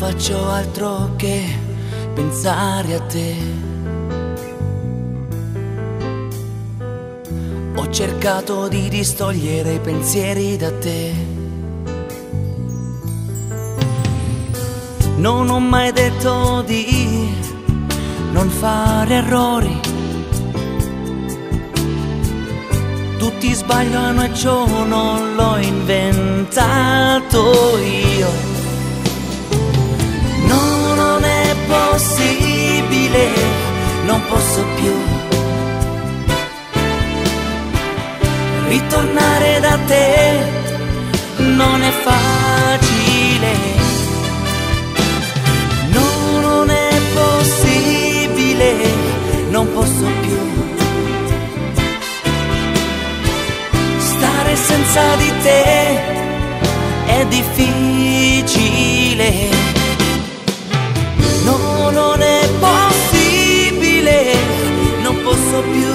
faccio altro che pensare a te. Ho cercato di distogliere i pensieri da te. Non ho mai detto di non fare errori. Tutti sbagliano e ciò non l'ho inventato io. No, non è possibile, non posso più ritornare da te, non è facile. No, non è possibile, non posso più stare senza di te, è difficile. No, non è possibile, non posso più.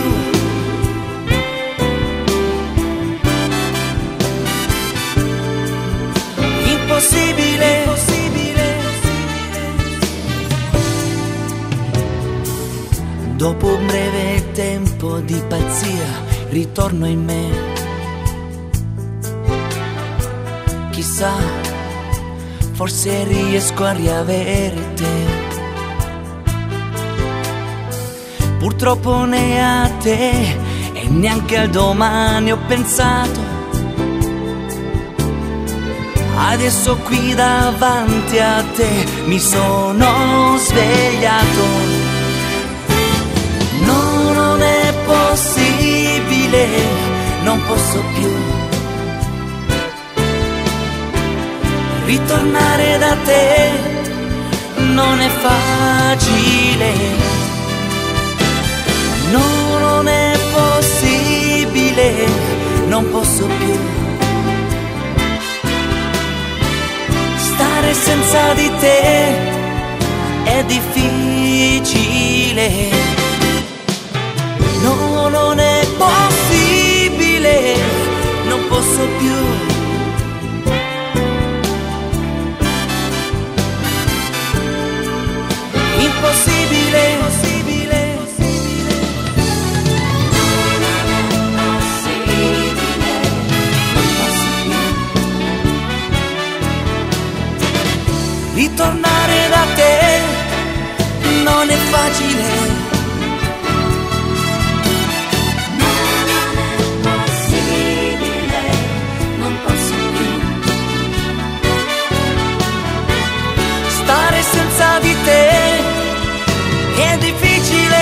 Impossibile, impossibile. Dopo un breve tempo di pazzia ritorno in me. Chissà, forse riesco a riavere te. Purtroppo né a te e neanche al domani ho pensato. Adesso qui davanti a te mi sono svegliato. No, non è possibile, non posso più ritornare da te, non è facile. No, non è possibile, non posso più stare senza di te, è difficile. No, non è possibile, non posso più. Impossibile, impossibile, impossibile. Non posso più ritornare da te, non è facile. Non è possibile, non posso più Stare senza di te è difficile.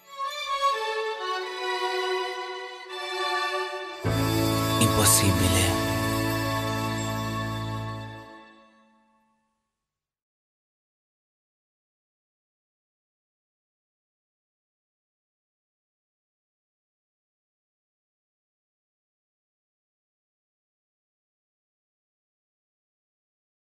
Impossibile.